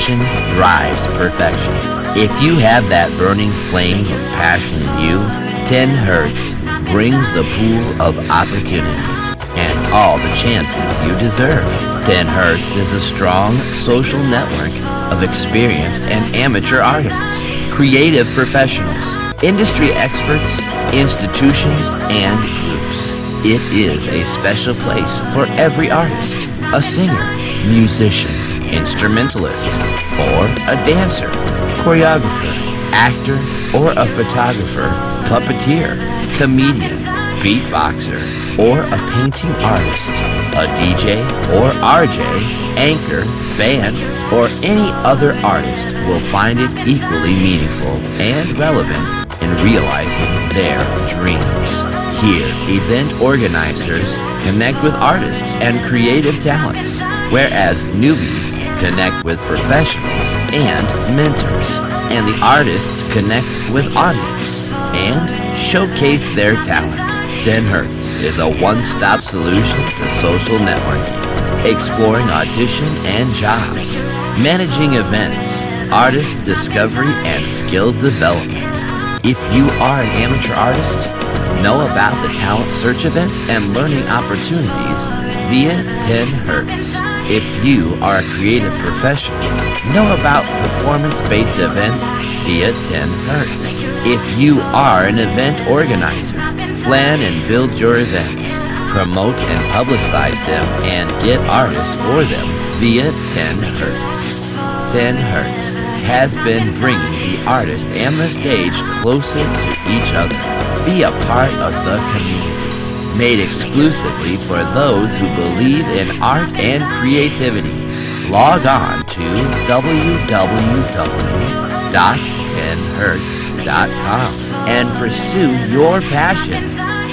passion drives perfection. If you have that burning flame of passion in you, 10 Hertz brings the pool of opportunities and all the chances you deserve. 10 Hertz is a strong social network of experienced and amateur artists, creative professionals, industry experts, institutions, and groups. It is a special place for every artist, a singer, musician, instrumentalist, or a dancer, choreographer, actor, or a photographer, puppeteer, comedian, beatboxer, or a painting artist, a DJ or RJ, anchor, band, or any other artist will find it equally meaningful and relevant in realizing their dreams. Here, event organizers connect with artists and creative talents, whereas newbies connect with professionals and mentors, and the artists connect with audience and showcase their talent. 10 Hertz is a one-stop solution to social networking, exploring audition and jobs, managing events, artist discovery, and skill development. If you are an amateur artist, know about the talent search events and learning opportunities via 10 Hertz. If you are a creative professional, know about performance-based events via 10 Hertz. If you are an event organizer, plan and build your events, promote and publicize them, and get artists for them via 10 Hertz. 10 Hertz has been bringing the artist and the stage closer to each other. Be a part of the community. Made exclusively for those who believe in art and creativity. Log on to www.10hertz.com and pursue your passion.